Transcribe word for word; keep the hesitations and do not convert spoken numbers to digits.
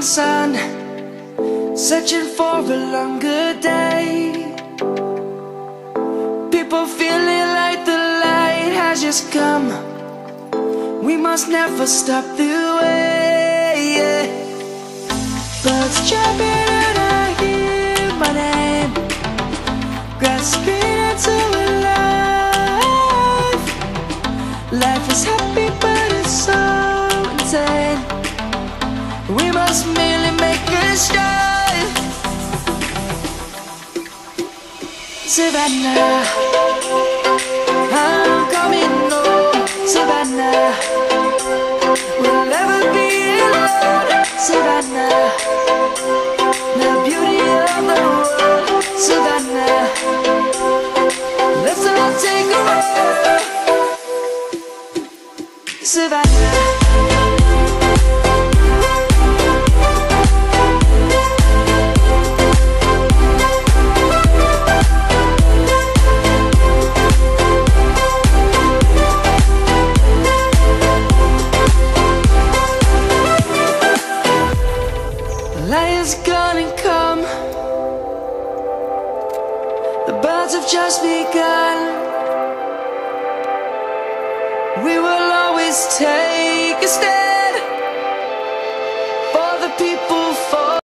sun, searching for a longer day. People feeling like the light has just come. We must never stop the way, yeah. Birds chirping and I hear my name, grasping into a life. Life is happy but it's so insane. We must merely make a start. Savannah, I'm coming home. Savannah, we'll never be alone. Savannah, the beauty of the world. Savannah, let's all take a walk. Savannah. Light is gonna come. The birds have just begun. We will always take a stand.